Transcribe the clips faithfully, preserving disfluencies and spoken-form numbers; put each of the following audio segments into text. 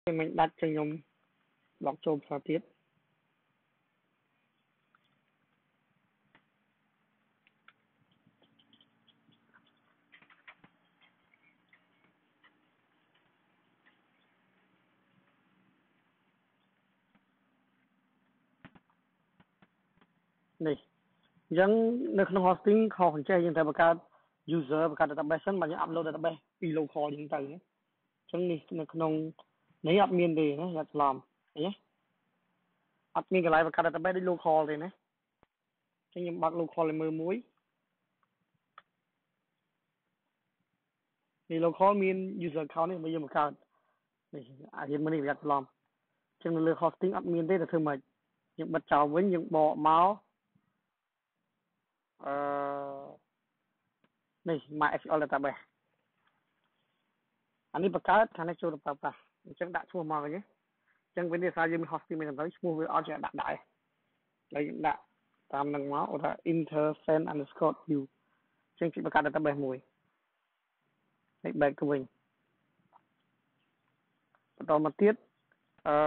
mình đặt cho nhóm lọc chôm sao tiếp này dânនៅក្នុង hosting ខុសអញ្ចឹងយើងត្រូវបង្កើត user បង្កើត database សិនបើយើង upload database ពី local យើងទៅណាអញ្ចឹងនេះនៅក្នុងនេះអត់មានទេណាយ៉ាត់ច្រឡំឃើញទេអត់មានកន្លែងបង្កើត database ដូច local ទេណាអញ្ចឹងខ្ញុំបើក local ឲ្យមើលមួយនេះ local មាន user account នេះបើយើងបង្កើតនេះអារៀនមើលនេះយ៉ាត់ច្រឡំអញ្ចឹងនៅលើ hosting អត់មានទេតែធ្វើម៉េចយើងបិទចោលវិញយើងបកមកអឺនេះ MySQL database អានេះបង្កើតខាងនេះចូលទៅប្រើប្រាស់អញ្ចឹងដាក់ឈ្មោះមកវិញអញ្ចឹងវិញនេះសារយើងមាន hosting មានទៅឈ្មោះវាអត់ចេះដាក់ដែរហើយយើងដាក់តាមនឹងមកអូថា intersend underscore view អញ្ចឹងជួយបង្កើត database មួយហើយ back ទៅវិញបន្តមកទៀតអឺ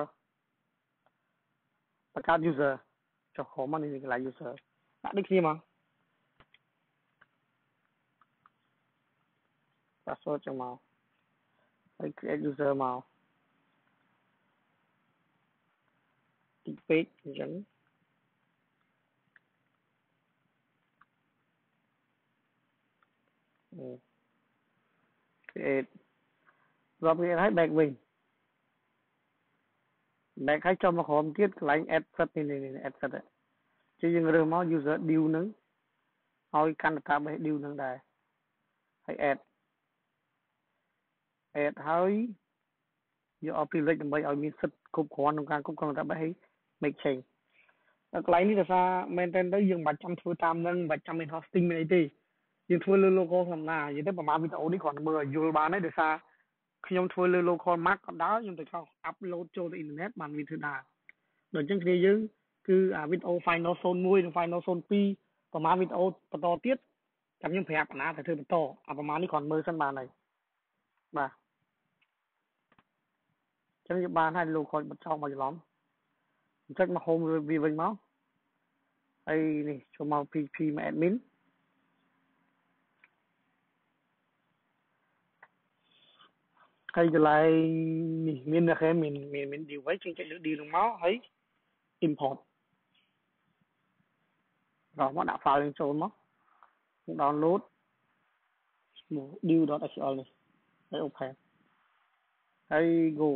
បង្កើត user ចុះក្រុមមកនេះកន្លែង user ដាក់ដូចគ្នាមក password ចឹងមកហើយ create user មកទីពេកអញ្ចឹងអឺ create រាប់ create ហើយ back វិញ back ហើយចូលមកក្រុមទៀតកន្លែង add set នេះនេះ add set ជិះយើងរើសមក user div ហ្នឹងឲ្យកាន់ database div ហ្នឹងដែរហើយ add add ហើយយកអស់ privilege ដើម្បីឲ្យមានសិទ្ធិគ្រប់គ្រាន់ក្នុងការគ្រប់គ្រង database ហើយ make change ដល់កន្លែងនេះដោយសារមែនតើទៅយើងមិនបាច់ចាំធ្វើតាមនឹងមិនបាច់ចាំមាន hosting មានអីទេយើងធ្វើលើ local ធម្មតានិយាយទៅប្រហែលវីដេអូនេះគ្រាន់តែមើលឲ្យយល់បានទេដោយសារខ្ញុំធ្វើលើ local Mac ក៏ដោយខ្ញុំទៅចង់ upload ចូលទៅ internet បានវាធ្វើដែរដូចអញ្ចឹងគ្នាយើងគឺអាវីដេអូ final zone មួយនិង final zone ពីរប្រហែលវីដេអូបន្តទៀតចាំខ្ញុំប្រាប់អាណាទៅធ្វើបន្តអាប្រហែលនេះគ្រាន់មើលសិនបានហើយបាទអញ្ចឹងយើងបានហើយ local បិទចោលមកច្រឡំអញ្ចឹងមក home វាវិញមកហើយនេះចូលមក php មក admin ហើយកន្លែងនេះមានតែគេមានមានមាន deal ໄວចេញចេញលើ deal នឹងមកហើយ import រកមកដាក់ file នឹងចូលមក download ឈ្មោះ deal.sql នេះហើយ open ហើយ go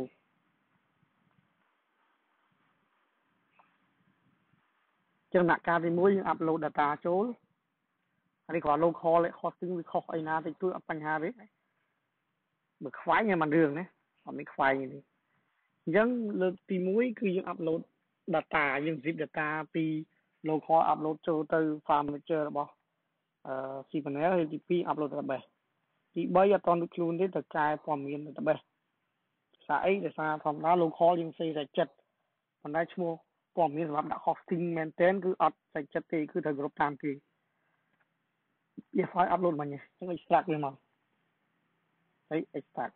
ចឹងដាក់ការទីមួយយើង upload data ចូលហើយគ្រាន់ local hosting វាខុសអីណាតិចតួចអត់បញ្ហាទេបើខ្វាយហ្នឹងមិនរឿងណាអត់មានខ្វាយទេអញ្ចឹងលើកទីមួយគឺយើង upload data យើង zip data ពី local upload ចូលទៅ file manager របស់អឺ cPanel ហើយទីពីរ upload database ទីបីអត់តដូចខ្លួនទេត្រូវកែព័ត៌មាន database សារអីដោយសារធម្មតា local យើងសេតែចិត្តប៉ុន្តែឈ្មោះព័ត៌មានសម្រាប់ដាក់ hosting maintain គឺអត់សេចិត្តទេគឺត្រូវគ្រប់តាមគេវា file upload មិញអញ្ចឹង extract វាមកហើយ extract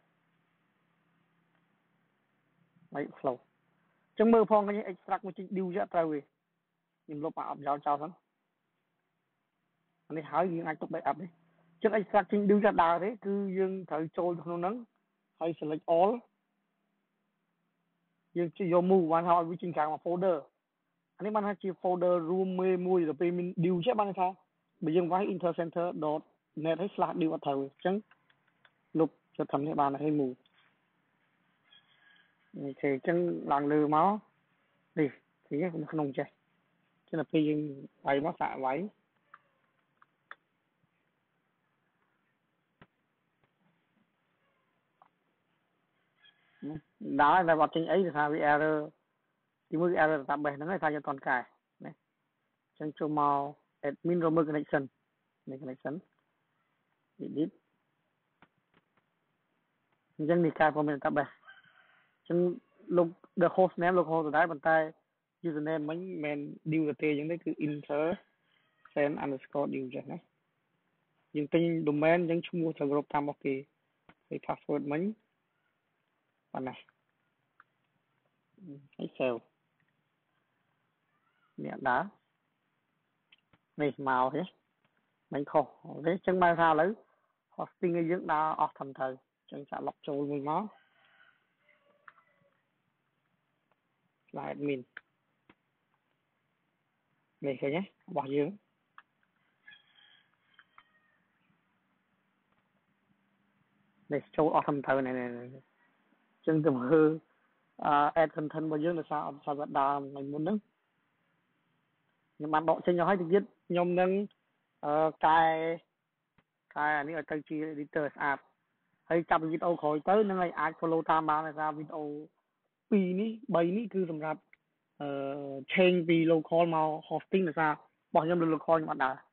ហើយ flow អញ្ចឹងមើលផងឃើញ extract មកចេញ div យកត្រូវទេខ្ញុំលុបអាអត់ចោលចោលហ្នឹងអានេះហើយយើងអាចទុក backup ទេអញ្ចឹង extract ចេញ div យកដើរទេគឺយើងត្រូវចូលក្នុងហ្នឹងហើយ select all យើងយក move បានហើយវាចេញក្រៅមក folder អានេះបានថាជា folder រួមមេមួយទៅពេលមាន div ចេះបានថាបើយើងវាយ intercenter.net ហើយ slash div អត់ត្រូវអញ្ចឹងលុបចុចធំនេះបានហើយ move អូខេអញ្ចឹងឡើងលើមកនេះឃើញទេក្នុងចេះចឹងដល់ពេលយើងវាយមកសាកវាយដល់តែអត់ចេញអីថាវា error ទីមួយ error database ហ្នឹងឯងថាយើងអត់កែណាអញ្ចឹងចូលមក admin រមើ connection នេះ connection edit អញ្ចឹងនេះកែព័ត៌មាន database អញ្ចឹងលោក the host name លោក host ដែរប៉ុន្តែ username មិញមិនមែន div ទេអញ្ចឹងទេគឺ inter send underscore div ចេះណាយើងទិញ domain អញ្ចឹងឈ្មោះត្រូវគ្រប់តាមរបស់គេហើយ password មិញប៉ុណ្ណា Thấy sale nè đã này màu thế mình khổ thế chân mai sao lấy hosting ở dưỡng đã off thành thời chân sẽ lọc trôi mình nó là admin này cái nhé bỏ dưỡng này trôi off thành thời này này chân tầm hư à ad thân thân bao dưỡng là sao sao vật đà mình muốn đứng nhưng mà độ chân cho hết thì biết nhôm nâng ờ cài cài này ở trang trí editor app hay chụp video khỏi tới nó ngay ai follow tham mà là ra video pi ní bay ní cứ sầm rạp ờ change vì local mà hosting là sao bỏ nhầm được local nhưng mà đã